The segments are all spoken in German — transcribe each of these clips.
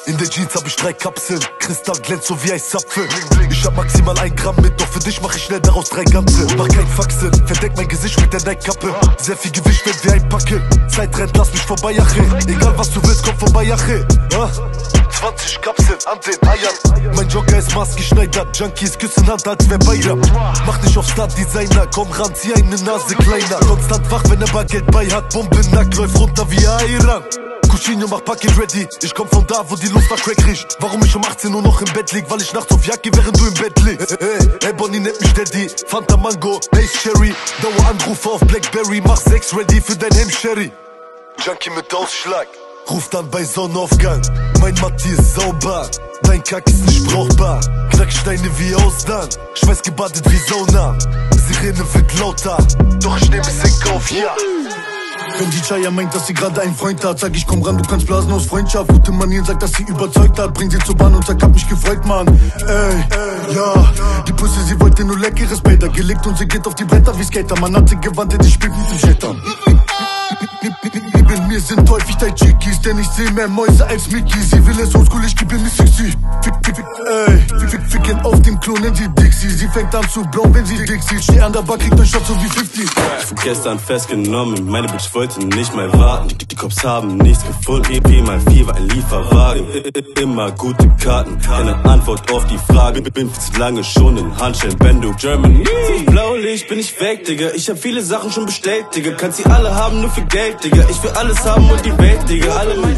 In der Jeans hab ich 3 Kapseln, Kristall glänzt so wie ein Zapfen. Ich hab maximal 1 Gramm mit, doch für dich mach ich schnell daraus 3 Ganze. Mach kein Faxen, verdeck mein Gesicht mit der Nike-Kappe. Sehr viel Gewicht, wenn wir einpacken. Zeit rennt, lass mich vorbei, Ache. Egal was du willst, komm vorbei, Ache. 20 Kapseln an den Eiern. Mein Jogger ist maßgeschneidert, Junkies küssen Hand, als wär Bayern. Mach dich auf Star-Designer, komm ran, zieh eine Nase kleiner. Konstant wach, wenn er Bargeld bei hat, Bombennackt, läuft runter wie Iran. Cucino macht Paket ready, ich komm von da, wo die Luft nach Crack riecht. Warum ich um 18 Uhr noch im Bett lieg? Weil ich nachts auf Jacke, während du im Bett liegst. Hey, Bonnie nennt mich Daddy, Fanta Mango, Ace Cherry. Daueranrufe auf Blackberry, mach 6 ready für dein Hemsherry. Junkie mit Ausschlag, ruf dann bei Sonnenaufgang. Mein Matti ist sauber, dein Kack ist nicht brauchbar. Knacksteine wie Austern, Schweiß gebadet wie Sauna. Sirene wird lauter, doch ich nehm es in Kauf, ja. Wenn die Chaya meint, dass sie gerade einen Freund hat, sag ich komm ran, du kannst blasen aus Freundschaft. Gute Manieren sagt, dass sie überzeugt hat, bring sie zur Bahn und sag, hab mich gefreut, Mann. Ey, ja, die Pussy, sie wollte nur leckeres Bäder. Gelegt und sie geht auf die Bretter wie Skater. Man hat sie gewandt, ich spiel mit dem Schettern. Neben mir sind häufig die Chickies, denn ich seh mehr Mäuse als Mickey. Sie will es oldschool, ich geb ihr nicht sexy. Ficken auf dem Klo, nennt sie Dixie. Sie fängt an zu blauen, wenn sie Dixie. Steh an der Bar, kriegt ein Shot so wie 50. Ich wurde gestern festgenommen, meine Bitch wollte nicht mal warten. Die Cops haben nichts gefunden, EP mal 4 war ein Lieferwagen. Immer gute Karten, keine Antwort auf die Frage. Bin viel zu lange schon in Handschellen, Bendo, Germany. Blaulicht, bin ich weg, Digga. Ich hab viele Sachen schon bestellt, Digga. Kannst sie alle haben, nur für Geld, Digga. Ich will alles haben und die Welt, Digga. Alle meine...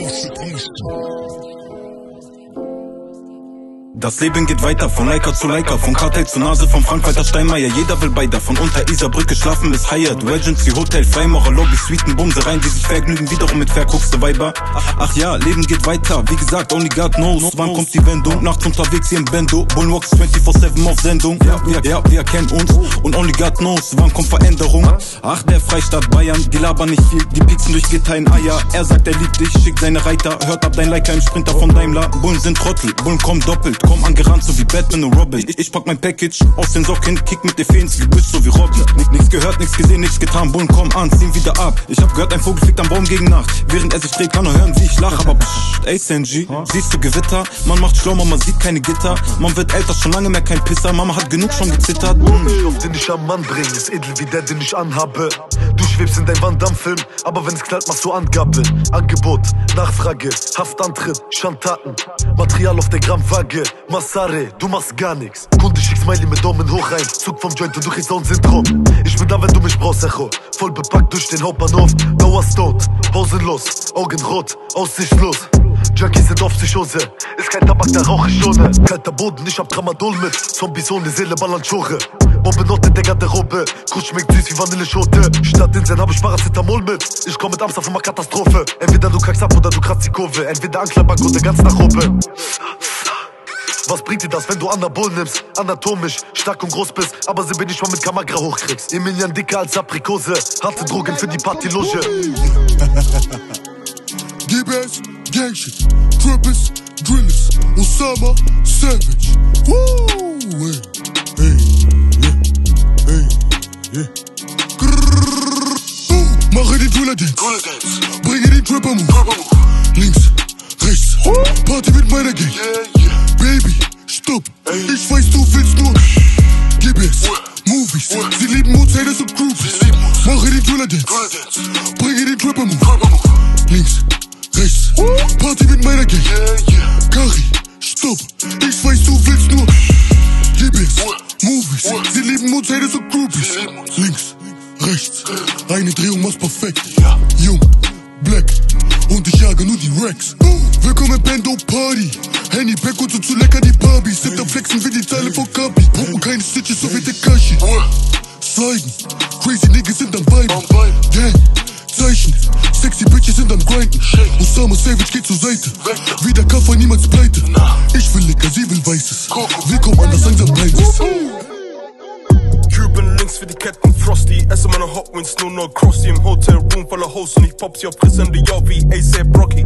Das Leben geht weiter, von Leica zu Leica, von Kartell zu Nase, von Frank-Walter Steinmeier. Jeder will beider, von unter Isarbrücke schlafen bis Hyatt, Regency Hotel, Freimacher, Lobby, Suiten, Bumse rein, die sich vergnügen, wiederum mit verkruxte Weiber. Ach ja, Leben geht weiter, wie gesagt, only God knows. Wann kommt die Wendung? Nachts unterwegs hier im Bendo, Bullwalks 24/7 auf Sendung. Ja, wir kennen uns und only God knows, wann kommt Veränderung? Ach, der Freistaat Bayern, die labern nicht viel, die pieksen durch Gitter in Eier. Er sagt, er liebt dich, schickt seine Reiter, hört ab dein Leica im Sprinter von Daimler. Bullen sind Trottel, Bullen kommen doppelt. Komm angerannt, so wie Batman und Robin. Ich pack mein Package aus den Socken, kick mit der Fee ins Gebüsch, so wie Robin. Nichts gehört, nichts gesehen, nichts getan. Bullen kommen an, ziehen wieder ab. Ich hab gehört, ein Vogel fliegt am Baum gegen Nacht. Während er sich dreht, kann er hören, wie ich lach. Aber pssst, ey Senji, siehst du Gewitter? Man macht schlau, man sieht keine Gitter. Man wird älter, schon lange mehr kein Pisser. Mama hat genug schon gezittert. Stoff, den ich am Mann bring, ist edel wie der, den ich anhabe. Du schwebst in dein Van Damme-Film, aber wenn es knallt, machst du Angaben. Angebot, Nachfrage, Haftantritt, Schandtaten. Material auf der Grammwaage, Massare, du machst gar nix. Kunde schickt Smiley mit Daumen hoch rein, Zug vom Joint und du kriegst Down-Syndrom. Ich bin da, wenn du mich brauchst, Echo. Voll bepackt durch den Hauptbahnhof, Dauerstoned, pausenlos, Augen rot, aussichtslos. Junkies sind auf Psychose, ist kein Tabak, da rauch ich ohne. Kalter Boden, ich hab Tramadol mit, Zombies ohne Seele, Balanchore. Bombenote der Garderobe, Kuss schmeckt süß wie Vanilleschote. Statt Inseln hab ich Paracetamol mit, ich komm mit Amsterdam von Katastrophe. Entweder du kackst ab oder du kratzt die Kurve, entweder Anklabank oder ganz nach oben. Was bringt dir das, wenn du Anabol nimmst? Anatomisch, stark und groß bist, aber sie bin ich mal mit Kamagra hochkriegst. Emilian dicker als Aprikose, harte Drogen für die Partyloge. DBS, Gangshit, Trappers, Drillers, Osama, Savage. Woo! Hey, yeah. Mache die Driller-Dance, bringe den Trapper-Move. Links, rechts, Party mit meiner Gang. Baby, stopp, ich weiß, du willst nur GBS, Movies, sie lieben Mozarts und Groovies. Mache die Driller-Dance, bringe den Trapper-Move. Links, rechts, Party mit meiner Gang. Kari, stopp, ich weiß, du willst nur GBS, Movies, sie lieben Mozarts und Groovies. Links, rechts, eine Drehung mach's perfekt. Jung, Black, und ich jage nur die Racks. Willkommen Bando Party, Henny, Pack und so zu lecker die Barbies. Sind am Flexen wie die Teile von Kapi. Pumpen keine Stitches, so wie Tekashi. Sliden, crazy Niggas sind am Viben. Gang, Zeichen, sexy Bitches sind am Grinden. Osama Savage geht zur Seite, wie der Kaffer niemals pleite. Ich will lecker, sie will Weißes. Willkommen an das langsam Blindes. Cuban Links für die Ketten Frosty. Esse meine Hot Wings, nur noch Crossy. Im Hotel Room voller Hosts und ich pop sie auf Prison, die wie A$AP Rocky. Designer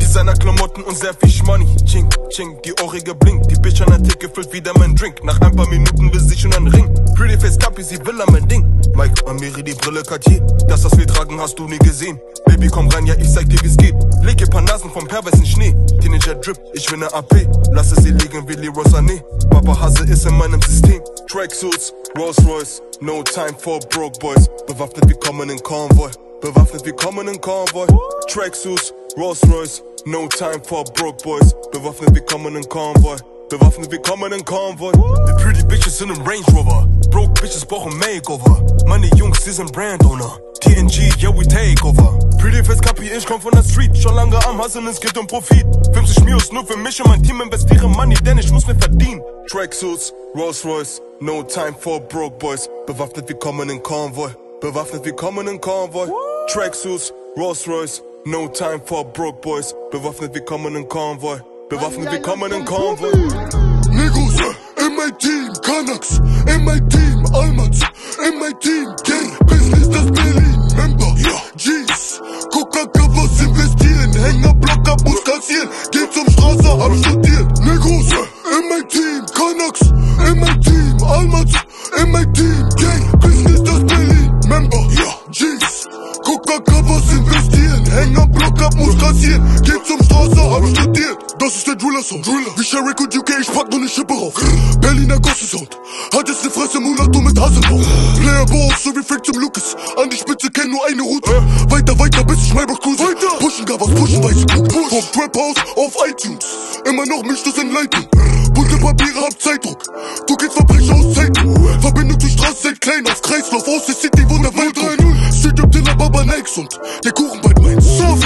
Klamotten und sehr viel Schmoney. Ching, ching, die Ohrringe blinkt. Die Bitch an der Theke füllt wieder mein Drink. Nach ein paar Minuten will sie schon einen Ring. Pretty Face Cappy, sie will an mein Ding. Mike, Amiri, die Brille Cartier. Das, was wir tragen, hast du nie gesehen. Baby, komm rein, ja, ich zeig dir, wie's geht. Leg ihr paar Nasen vom perversen Schnee. Teenager Drip, ich will ne AP. Lasse sie liegen wie Leroy Sané. Papa Hase ist in meinem System. Tracksuits, Rolls Royce. No time for broke boys. Bewaffnet, wir kommen in Convoy. Bewaffnet, wir kommen in Convoy. Tracksuits, Rolls Royce. No time for broke boys. Bewaffnet, wir kommen in Convoy. Bewaffnet, wir kommen in Convoy. The pretty bitches in einem Range Rover. Broke bitches brauchen Makeover. Meine Jungs, die sind Brand Owner. TNG, yeah, we take over. Pretty Face Cappy, ich komm von der Street. Schon lange am Hustlen, es geht um Profit. 50 Mios nur für mich und mein Team, investiere Money, denn ich muss mir verdienen. Tracksuits, Rolls Royce. No time for broke boys. Bewaffnet, wir kommen in Convoy. Bewaffnet, wir kommen in Convoy. Tracksuits, Rolls Royce. No time for broke boys. Bewaffnet, wir kommen in Convoy. Bewaffnet, wir kommen in Convoy. Nigos, in mein Team, Canucks, in mein Team, Almans, in mein Team, Gang, Business, das Berlin, Member, ja, G's, Coca-Covers investieren, Hänger, Blocker, muss kassieren, geht zum Straße, hab studiert. Nigos, in mein Team, Canucks, in mein Team, Almans, in mein Team, Gang, Business, das Berlin, Member, ja, G's, Coca-Covers investieren, Hänger, Blocker, muss kassieren, geht zum Straße, hab studiert. Das ist der Driller-Song. Wie Sherrick und UK, ich pack nur ne Schippe rauf. Berliner Gosse-Sound. Hat jetzt ne Fresse, Mulatto mit Haselbaum. Player Boss, so wie Frank zum Lucas. An die Spitze kenn nur eine Route. Weiter, weiter, bis ich Maybach cruise. Pushen gar was, pushen weiß ich gut. Vom Trap House auf iTunes. Immer noch mischt das in Leitung. Bunte Papiere, hab Zeitdruck. Du gehst Verbrecher aus Zeitung. Verbindung zur Straße, seit klein auf Kreislauf. Aus der City, wo der Welt kommt. Studio Tiller, Baba Nikes und der Kuchen bald meins.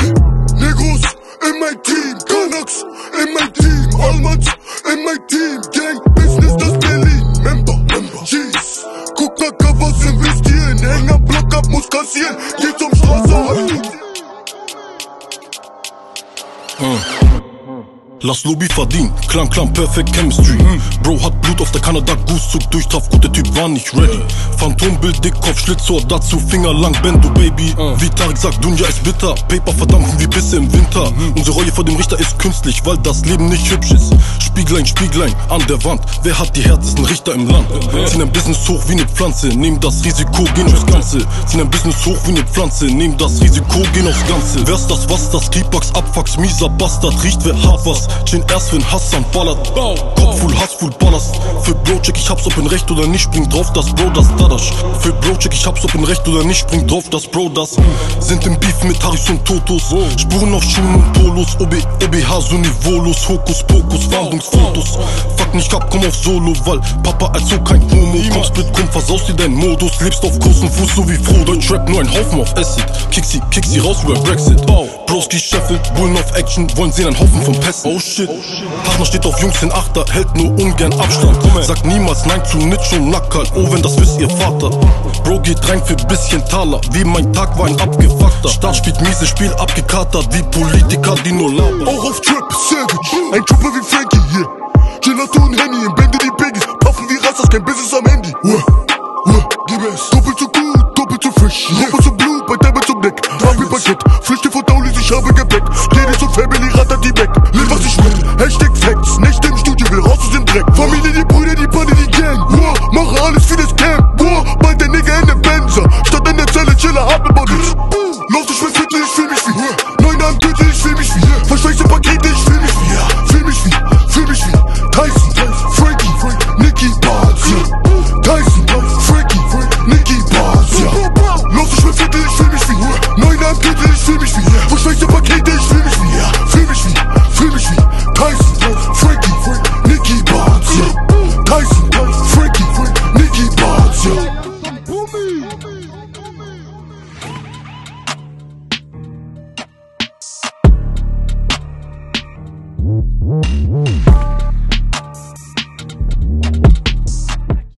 Negros, in mein Team, Canucks, in mein Team, Almans, in mein Team, Gang, Business, das Berlin, Member, G's, Coca-Covers investieren, Hänger, Block ab, muss kassieren, geht zum Straße, Lass Lobby verdienen, Klang, perfect Chemistry. Bro hat Blut auf der Kanada Goose, Zug durch, Taff, gut, der Typ war nicht ready. Phantombild, Dickkopf, Schlitzohr, dazu Finger lang, Bendo, Baby. Wie Tarek sagt, Dunja ist bitter, Paper verdampfen wie Pisse im Winter. Unsere Reue vor dem Richter ist künstlich, weil das Leben nicht hübsch ist. Spieglein, an der Wand, wer hat die härtesten Richter im Land? Ziehen ein Business hoch wie ne Pflanze, nehmen das Risiko, gehen aufs Ganze. Ziehen ein Business hoch wie ne Pflanze, nehmen das Risiko, gehen aufs Ganze. Wer's das, was das, Keepbucks, Abfucks, mieser Bastard, riecht wer hart was. Chillen erst wenn Hassan ballert. Kopf full Hass, full Ballast. Für Bro check ich hab's ob in Recht oder nicht, spring drauf das Bro das Dadasch. Für Bro check ich hab's ob in Recht oder nicht, spring drauf das Bro das. Sind im Beef mit Harris und Totos. Spuren auf Schuhen und Polos. OBH so niveaulos. Hokus Pokus, Fahndungsfotos. Fuck nicht ab, komm auf Solo, weil Papa als so kein Homo. Komm Split, komm, versaust dir deinen Modus. Lebst auf großen Fuß so wie Frodo. Deutsch Rap nur ein Haufen auf Acid. Kick sie raus wie bei Brexit. Broski Sheffield, Bullen auf Action. Wollen sehen ein Haufen von Pässen. Oh shit. Partner steht auf Jungs in Achter, hält nur ungern Abstand. Sagt niemals nein zu Nitsch und Nackerl, oh wenn das wisst ihr Vater. Bro geht rein für bisschen Taler, wie mein Tag war ein abgefuckter. Start spielt miese Spiel, abgekatert wie Politiker, die nur labern. Auch auf Trap, Savage, ein Trooper wie Frankie hier. Gelato und Henny, im Bände die Biggies, puffen wie Rastas, kein Business am Handy. Gib es, doppelt so gut, doppelt so frisch. Doppelt so Blut, bei Diamond zum Deck. Drei Paket, Flüchte von Daulis, ich habe Gepäck. Ladies und Family, rattert die weg. Lill was ich will, Hashtag